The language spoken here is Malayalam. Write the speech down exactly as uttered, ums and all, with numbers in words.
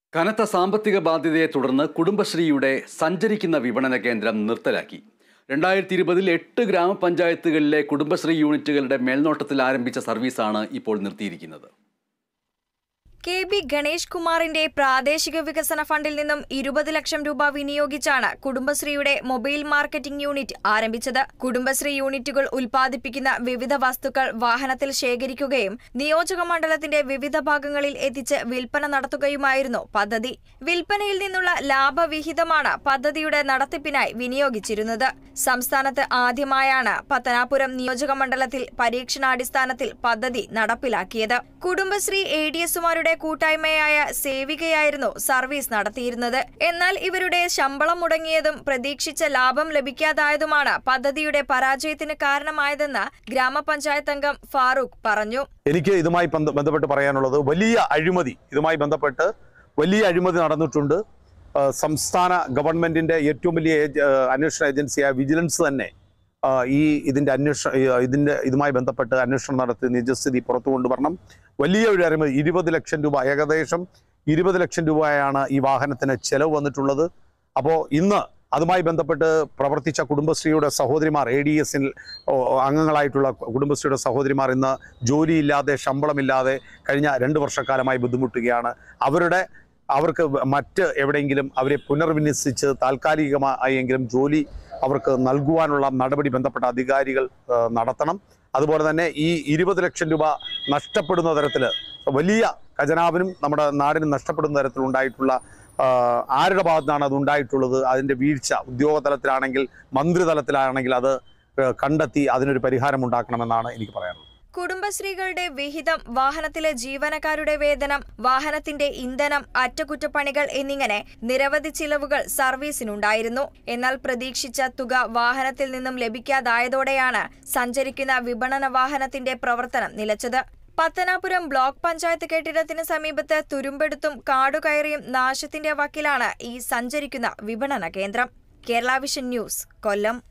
കനത്ത സാമ്പത്തിക ബാധ്യതയെ തുടർന്ന് കുടുംബശ്രീയുടെ സഞ്ചരിക്കുന്ന വിപണന കേന്ദ്രം നിർത്തലാക്കി. രണ്ടായിരത്തി ഇരുപതിൽ എട്ട് ഗ്രാമപഞ്ചായത്തുകളിലെ കുടുംബശ്രീ യൂണിറ്റുകളുടെ മേൽനോട്ടത്തിൽ ആരംഭിച്ച സർവീസാണ് ഇപ്പോൾ നിർത്തിയിരിക്കുന്നത്. കെ ബി ഗണേഷ് കുമാറിന്റെ പ്രാദേശിക വികസന ഫണ്ടിൽ നിന്നും ഇരുപത് ലക്ഷം രൂപ വിനിയോഗിച്ചാണ് കുടുംബശ്രീയുടെ മൊബൈൽ മാർക്കറ്റിംഗ് യൂണിറ്റ് ആരംഭിച്ചത്. കുടുംബശ്രീ യൂണിറ്റുകൾ ഉൽപ്പാദിപ്പിക്കുന്ന വിവിധ വസ്തുക്കൾ വാഹനത്തിൽ ശേഖരിക്കുകയും നിയോജക മണ്ഡലത്തിന്റെ വിവിധ ഭാഗങ്ങളിൽ എത്തിച്ച് വിൽപ്പന നടത്തുകയുമായിരുന്നു പദ്ധതി. വിൽപ്പനയിൽ നിന്നുള്ള ലാഭവിഹിതമാണ് പദ്ധതിയുടെ നടത്തിപ്പിനായി വിനിയോഗിച്ചിരുന്നത്. സംസ്ഥാനത്ത് ആദ്യമായാണ് പത്തനാപുരം നിയോജക മണ്ഡലത്തിൽ പരീക്ഷണാടിസ്ഥാനത്തിൽ പദ്ധതി നടപ്പിലാക്കിയത്. കുടുംബശ്രീ എ ഡി എസുമാരുടെ കൂട്ടായ്മയായ സേവികയായിരുന്നു സർവീസ് നടത്തിയിരുന്നത്. എന്നാൽ ഇവരുടെ ശമ്പളം മുടങ്ങിയതും പ്രതീക്ഷിച്ച ലാഭം ലഭിക്കാതായതുമാണ് പദ്ധതിയുടെ പരാജയത്തിന് കാരണമായതെന്ന് ഗ്രാമപഞ്ചായത്ത് അംഗം ഫാറൂഖ് പറഞ്ഞു. എനിക്ക് ഇതുമായി ബന്ധപ്പെട്ട് പറയാനുള്ളത് വലിയ അഴിമതി ഇതുമായി ബന്ധപ്പെട്ട് വലിയ അഴിമതി നടന്നിട്ടുണ്ട്. സംസ്ഥാന ഗവൺമെന്റിന്റെ ഏറ്റവും വലിയ അന്വേഷണ ഏജൻസിയായ വിജിലൻസ് തന്നെ ഈ ഇതിന്റെ അന്വേഷണ ഇതിന്റെ ഇതുമായി ബന്ധപ്പെട്ട് അന്വേഷണം നടത്തി നിജസ്ഥിതി പുറത്തു കൊണ്ടുവരണം. വലിയ ഒരു അഴിമതി ഇരുപത് ലക്ഷം രൂപ ഏകദേശം ഇരുപത് ലക്ഷം രൂപയാണ് ഈ വാഹനത്തിന് ചെലവ് വന്നിട്ടുള്ളത്. അപ്പോൾ ഇന്ന് അതുമായി ബന്ധപ്പെട്ട് പ്രവർത്തിച്ച കുടുംബശ്രീയുടെ സഹോദരിമാർ എ ഡി എസിൽ അംഗങ്ങളായിട്ടുള്ള കുടുംബശ്രീയുടെ സഹോദരിമാർ ഇന്ന് ജോലിയില്ലാതെ ശമ്പളമില്ലാതെ കഴിഞ്ഞ രണ്ട് വർഷക്കാലമായി ബുദ്ധിമുട്ടുകയാണ്. അവരുടെ അവർക്ക് മറ്റ് എവിടെയെങ്കിലും അവരെ പുനർവിന്യസിച്ച് താൽക്കാലികമായെങ്കിലും ജോലി അവർക്ക് നൽകുവാനുള്ള നടപടി ബന്ധപ്പെട്ട അധികാരികൾ നടത്തണം. അതുപോലെ തന്നെ ഈ ഇരുപത് ലക്ഷം രൂപ നഷ്ടപ്പെടുന്ന തരത്തിൽ വലിയ ഖജനാവിനും നമ്മുടെ നാടിനും നഷ്ടപ്പെടുന്ന തരത്തിൽ ഉണ്ടായിട്ടുള്ള ആരുടെ ഭാഗത്താണ് അത് ഉണ്ടായിട്ടുള്ളത്, അതിൻ്റെ വീഴ്ച ഉദ്യോഗതലത്തിലാണെങ്കിൽ മന്ത്രിതലത്തിലാണെങ്കിൽ അത് കണ്ടെത്തി അതിനൊരു പരിഹാരം ഉണ്ടാക്കണമെന്നാണ് എനിക്ക് പറയാനുള്ളത്. കുടുംബശ്രീകളുടെ വിഹിതം, വാഹനത്തിലെ ജീവനക്കാരുടെ വേതനം, വാഹനത്തിന്റെ ഇന്ധനം, അറ്റകുറ്റപ്പണികൾ എന്നിങ്ങനെ നിരവധി ചിലവുകൾ സർവീസിനുണ്ടായിരുന്നു. എന്നാൽ പ്രതീക്ഷിച്ച തുക വാഹനത്തിൽ നിന്നും ലഭിക്കാതായതോടെയാണ് സഞ്ചരിക്കുന്ന വിപണന വാഹനത്തിന്റെ പ്രവർത്തനം നിലച്ചത്. പത്തനാപുരം ബ്ലോക്ക് പഞ്ചായത്ത് കെട്ടിടത്തിന് സമീപത്ത് തുരുമ്പെടുത്തും കാടുകയറിയും നാശത്തിന്റെ വക്കിലാണ് ഈ സഞ്ചരിക്കുന്ന വിപണന കേന്ദ്രം. കേരള വിഷൻ ന്യൂസ്, കൊല്ലം.